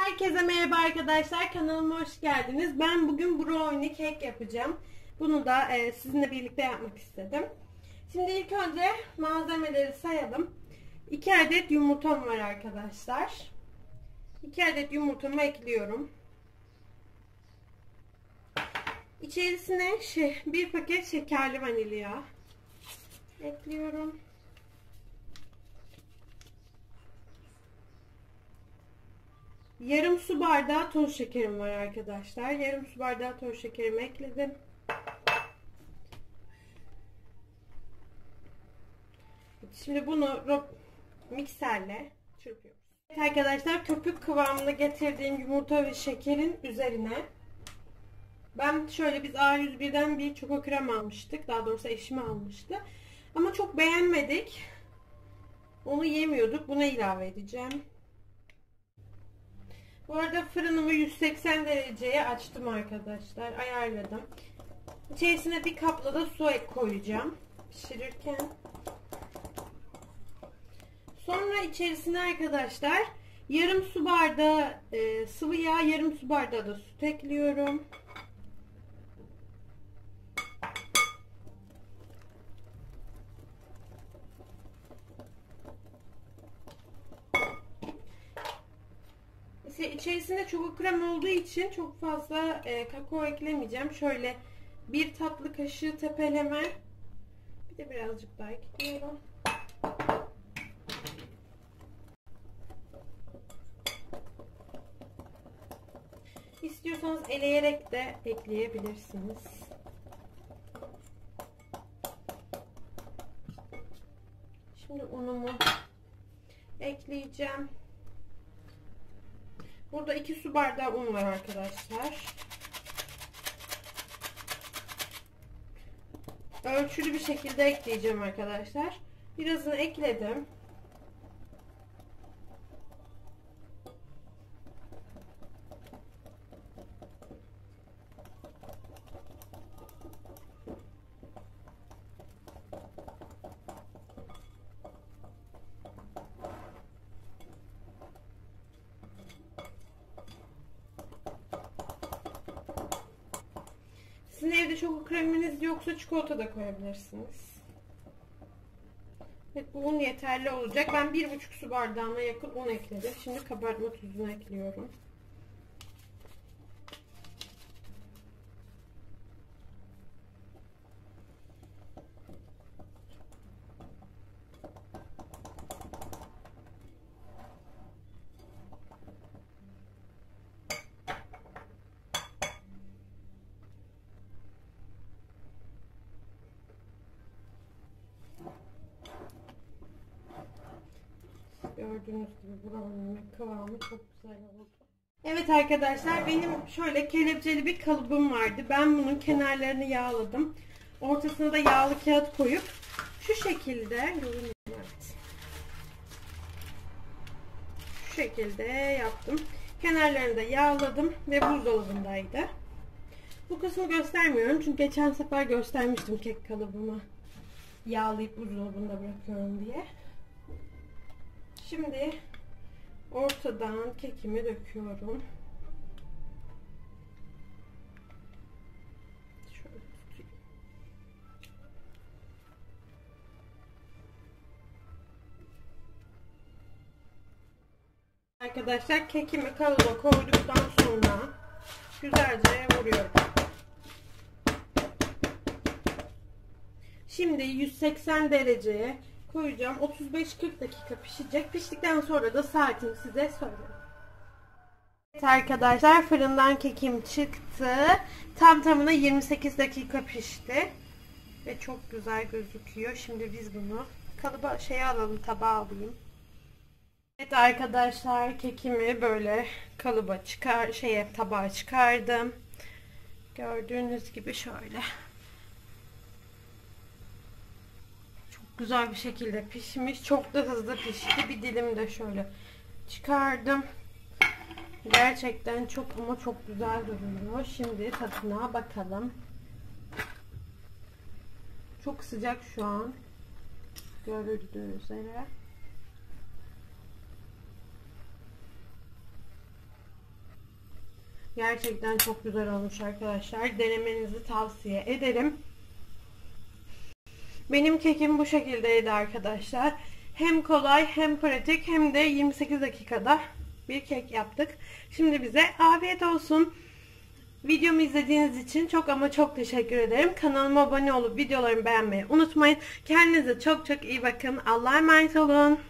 Herkese merhaba arkadaşlar, kanalıma hoş geldiniz. Ben bugün brownie kek yapacağım. Bunu da sizinle birlikte yapmak istedim. Şimdi ilk önce malzemeleri sayalım. 2 adet yumurtam var arkadaşlar. 2 adet yumurtamı ekliyorum. İçerisine bir paket şekerli vanilya ekliyorum. Yarım su bardağı toz şekerim var arkadaşlar. Yarım su bardağı toz şekerimi ekledim. Şimdi bunu mikserle çırpıyoruz. Evet arkadaşlar, köpük kıvamını getirdiğim yumurta ve şekerin üzerine ben şöyle biz A101'den bir çoko krem almıştık. Daha doğrusu eşim almıştı. Ama çok beğenmedik. Onu yemiyorduk. Buna ilave edeceğim. Bu arada fırınımı 180 dereceye açtım arkadaşlar. Ayarladım. İçerisine bir kapla da su koyacağım pişirirken. Sonra içerisine arkadaşlar yarım su bardağı sıvı yağ, yarım su bardağı da süt ekliyorum. İçerisinde çoko krem olduğu için çok fazla kakao eklemeyeceğim. Şöyle bir tatlı kaşığı tepeleme, bir de birazcık daha ekliyorum. İstiyorsanız eleyerek de ekleyebilirsiniz. Şimdi unumu ekleyeceğim. Burada 2 su bardağı un var arkadaşlar. Ölçülü bir şekilde ekleyeceğim arkadaşlar. Birazını ekledim. Sizin evde çoko kreminiz yoksa çikolata da koyabilirsiniz. Evet, bu un yeterli olacak. Ben 1,5 su bardağına yakın un ekledim. Şimdi kabartma tuzunu ekliyorum. Gördüğünüz gibi brownie'nin kıvamı çok güzel oldu. Evet arkadaşlar, benim şöyle kelepçeli bir kalıbım vardı. Ben bunun kenarlarını yağladım. Ortasına da yağlı kağıt koyup şu şekilde şu şekilde yaptım. Kenarlarını da yağladım ve buzdolabındaydı. Bu kısmı göstermiyorum çünkü geçen sefer göstermiştim kek kalıbımı yağlayıp buzdolabında bırakıyorum diye. Şimdi ortadan kekimi döküyorum. Şöyle tutayım. Arkadaşlar, kekimi kalıba koyduktan sonra güzelce vuruyorum. Şimdi 180 dereceye koyacağım. 35-40 dakika pişecek. Piştikten sonra da saatini size söyleyeyim. Evet arkadaşlar, fırından kekim çıktı. Tam tamına 28 dakika pişti. Ve çok güzel gözüküyor. Şimdi biz bunu kalıba alalım, tabağa alayım. Evet arkadaşlar, kekimi böyle kalıba tabağa çıkardım. Gördüğünüz gibi şöyle. Güzel bir şekilde pişmiş. Çok da hızlı pişti. Bir dilim de şöyle çıkardım. Gerçekten çok ama çok güzel duruyor. Şimdi tadına bakalım. Çok sıcak şu an. Görüldüğü üzere. Gerçekten çok güzel olmuş arkadaşlar. Denemenizi tavsiye ederim. Benim kekim bu şekildeydi arkadaşlar. Hem kolay hem pratik hem de 28 dakikada bir kek yaptık. Şimdi bize afiyet olsun. Videomu izlediğiniz için çok ama çok teşekkür ederim. Kanalıma abone olup videolarımı beğenmeyi unutmayın. Kendinize çok çok iyi bakın. Allah'a emanet olun.